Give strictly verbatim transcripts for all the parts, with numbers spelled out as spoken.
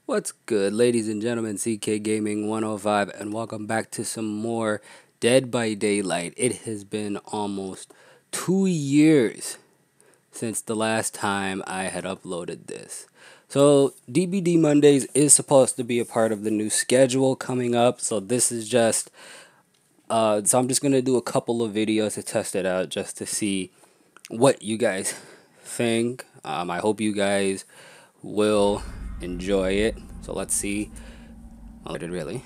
What's good, ladies and gentlemen? C K Gaming one oh five, and welcome back to some more Dead by Daylight. It has been almost two years since the last time I had uploaded this. So, D B D Mondays is supposed to be a part of the new schedule coming up, so this is just, uh, so I'm just going to do a couple of videos to test it out just to see what you guys think. Um, I hope you guys will enjoy it. So let's see. Well, I did really.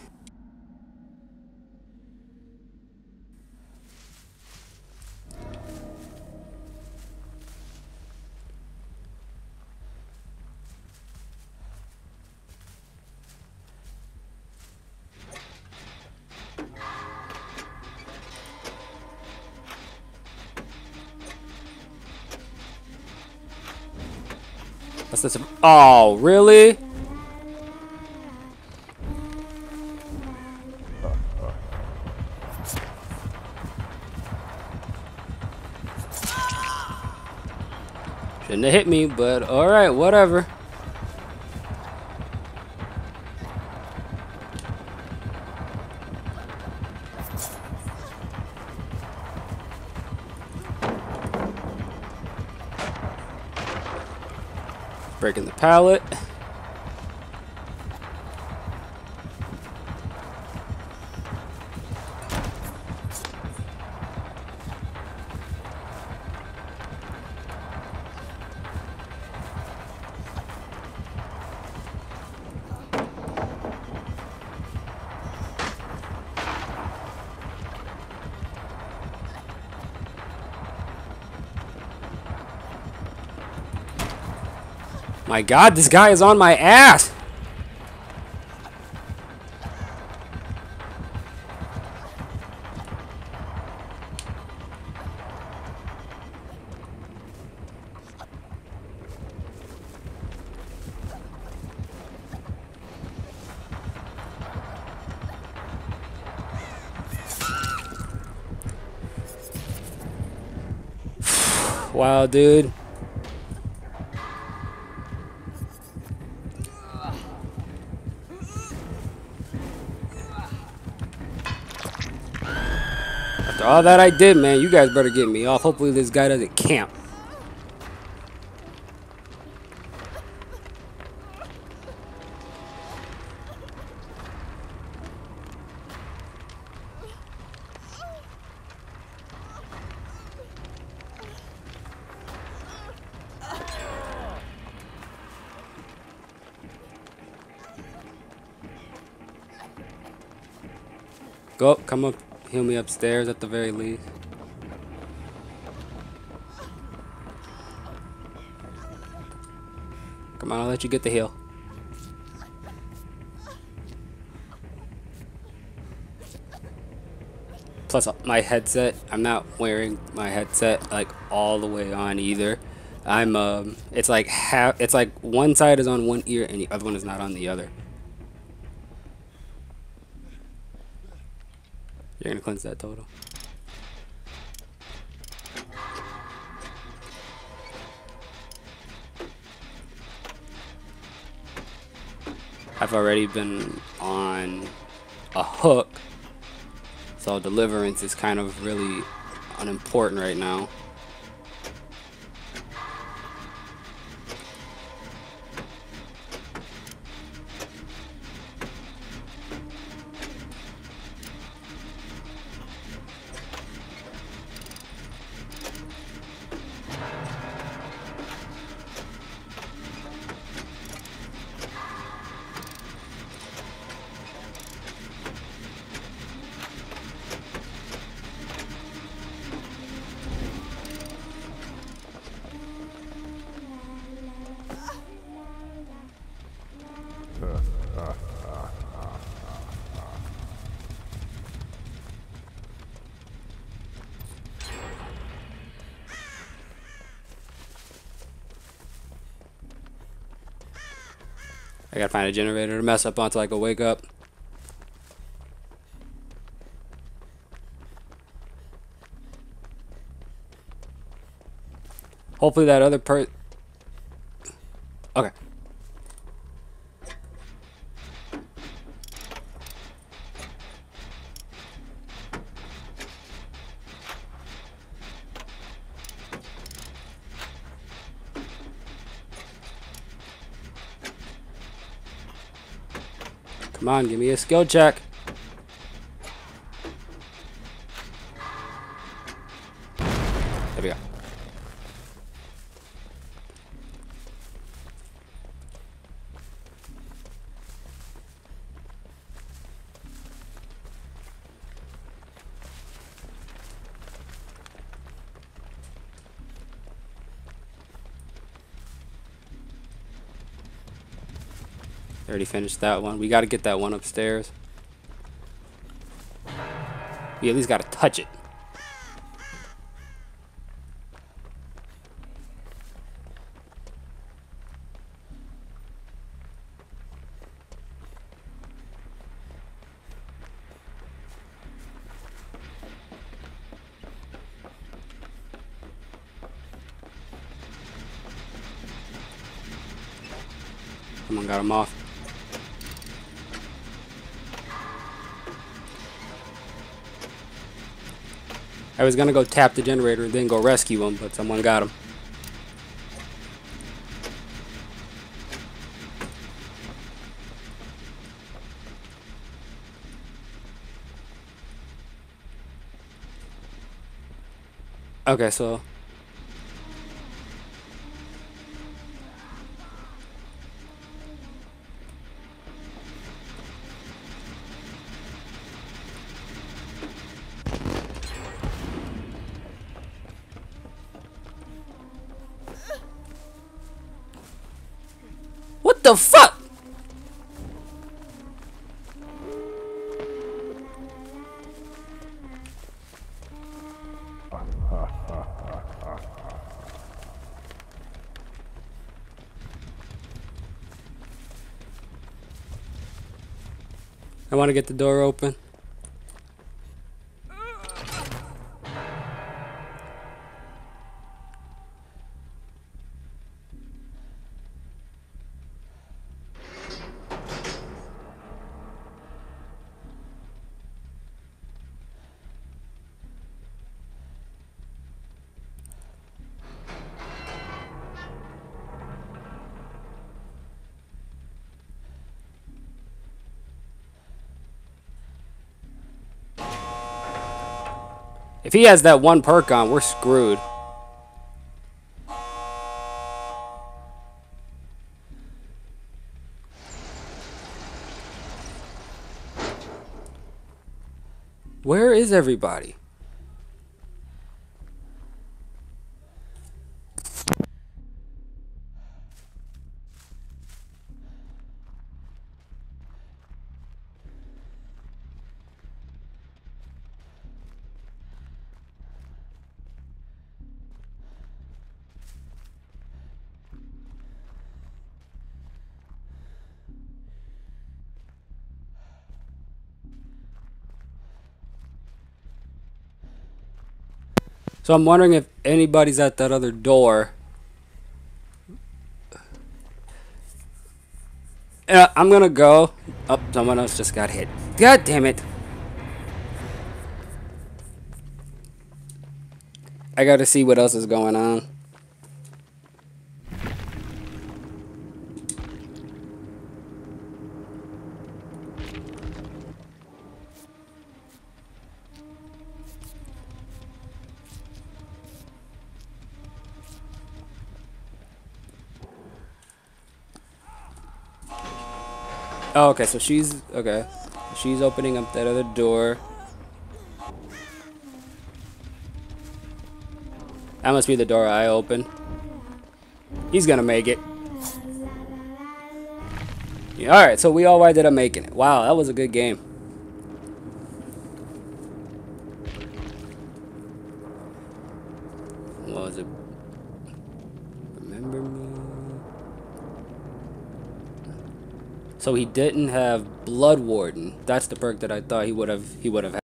What's this? Oh, really? Shouldn't have hit me, but alright, whatever. Breaking the pallet. My God, this guy is on my ass. Wow, dude. After all that I did, man, you guys better get me off. Hopefully this guy doesn't camp. Go, come up, heal me upstairs at the very least. Come on, I'll let you get the heal. Plus my headset, I'm not wearing my headset like all the way on either. I'm um it's like half it's like one side is on one ear and the other one is not on the other. You're gonna cleanse that total. I've already been on a hook, so deliverance is kind of really unimportant right now. I gotta find a generator to mess up on so I can wake up. Hopefully that other per... Okay. Come on, give me a skill check. There we go. Already finished that one. We got to get that one upstairs. We at least got to touch it. Come on, got him off. I was gonna go tap the generator and then go rescue him, but someone got him. Okay, so what the fuck? I want to get the door open. If he has that one perk on, we're screwed. Where is everybody? So I'm wondering if anybody's at that other door. Uh, I'm gonna go. Oh, someone else just got hit. God damn it. I gotta see what else is going on. Oh, okay, so she's okay. She's opening up that other door. That must be the door I opened. He's gonna make it. Yeah, alright, so we all ended up making it. Wow, that was a good game. What was it? Remember me? So he didn't have Blood Warden. That's the perk that I thought he would have he would have had.